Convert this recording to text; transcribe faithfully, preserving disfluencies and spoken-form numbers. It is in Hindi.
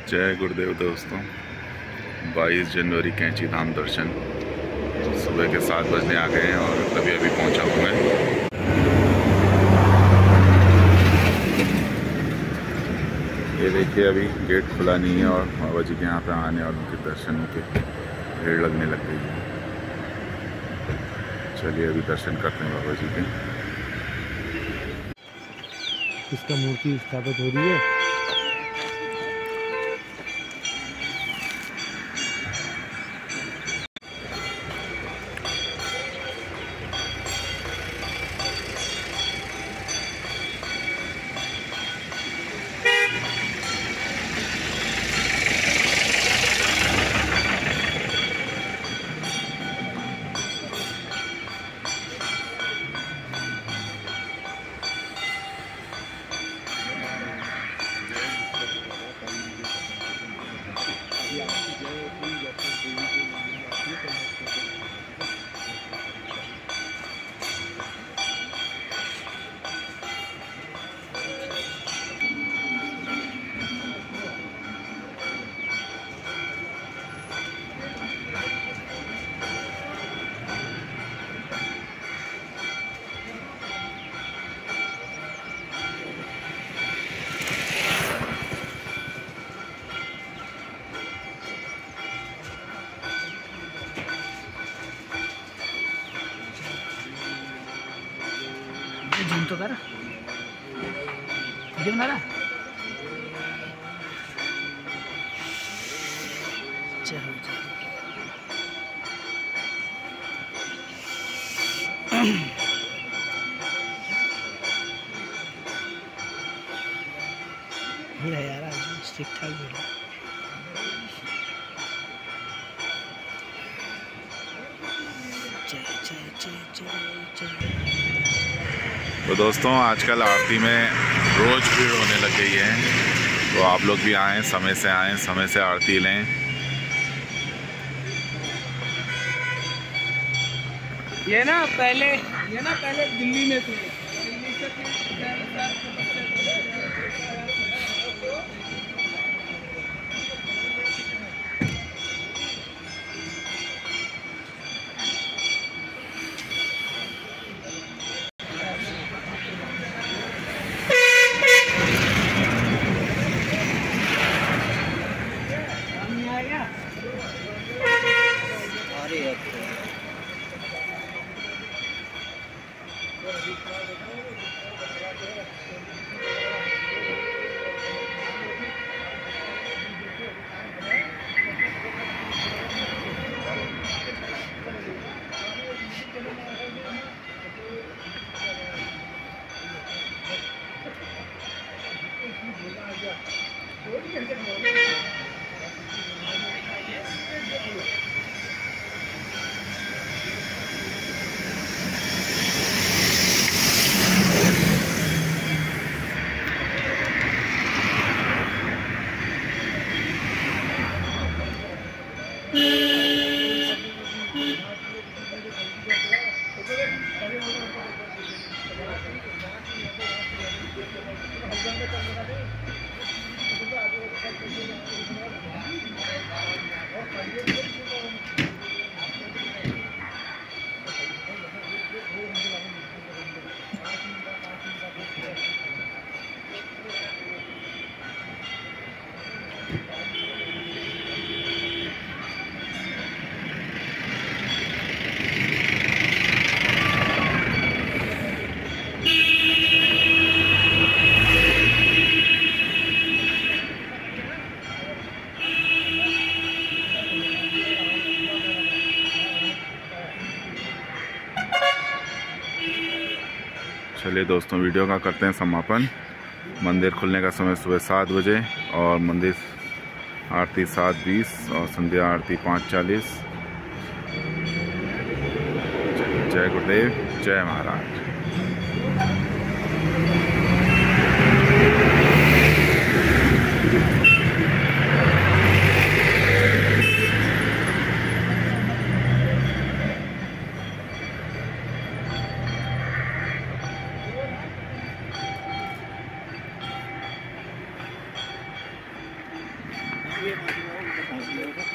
जय गुरुदेव दोस्तों। बाईस जनवरी कैंची धाम दर्शन सुबह के सात बजने आ गए हैं और अभी अभी पहुंचा हूँ मैं। ये देखिए अभी गेट खुला नहीं है और बाबा जी के यहाँ पे आने और उनके दर्शन के भीड़ लगने लग गई है। चलिए अभी दर्शन करते हैं बाबा जी के। इसका मूर्ति स्थापित हो रही है। जूम तो कर वीडियो बना रहा। चलो भीड़ है यार, आज ठीक ठाक भीड़ है। तो दोस्तों आजकल आरती में रोज़ भीड़ होने लग गई है, तो आप लोग भी आएँ, समय से आएँ, समय से आरती लें। ये ना पहले ये ना पहले दिल्ली में थे, दिल्ली से चलिए दोस्तों वीडियो का करते हैं समापन। मंदिर खुलने का समय सुबह सात बजे और मंदिर आरती सात बीस और संध्या आरती पाँच चालीस। जय गुरुदेव, जय महाराज। ये